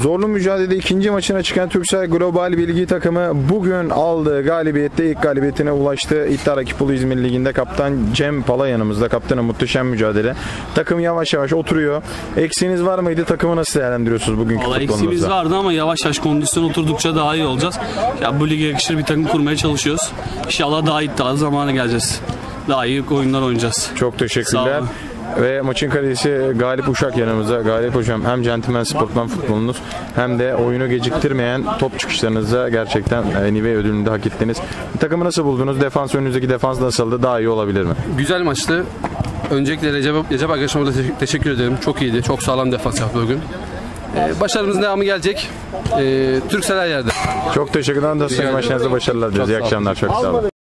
Zorlu mücadelede ikinci maçına çıkan Turkcell Global Bilgi takımı bugün aldığı galibiyette ilk galibiyetine ulaştı. İddia Rakipolu İzmir Ligi'nde kaptan Cem Pala yanımızda. Kaptanın muhteşem mücadele. Takım yavaş yavaş oturuyor. Eksiğiniz var mıydı? Takımı nasıl değerlendiriyorsunuz bugünkü futbolunuzda? Eksiğimiz vardı ama yavaş yavaş kondisyon oturdukça daha iyi olacağız. Ya bu lige yakışır bir takım kurmaya çalışıyoruz. İnşallah daha iddialı zamana geleceğiz. Daha iyi oyunlar oynayacağız. Çok teşekkürler. Ve maçın kalecisi Galip Uşak yanımızda. Galip hocam hem centilmen sportman futbolunuz hem de oyunu geciktirmeyen top çıkışlarınızda gerçekten Nive ödülünü de hak ettiniz. Takımı nasıl buldunuz? Defans, önünüzdeki defans nasıldı? Daha iyi olabilir mi? Güzel maçtı. Öncelikle Recep arkadaşıma da teşekkür ederim. Çok iyiydi. Çok sağlam defans yaptı bugün. Başarımızın devamı gelecek. Turkcell her yerde. Çok teşekkürler. Maçlarınızda başarılar diliyoruz. İyi akşamlar. Çok sağ olun.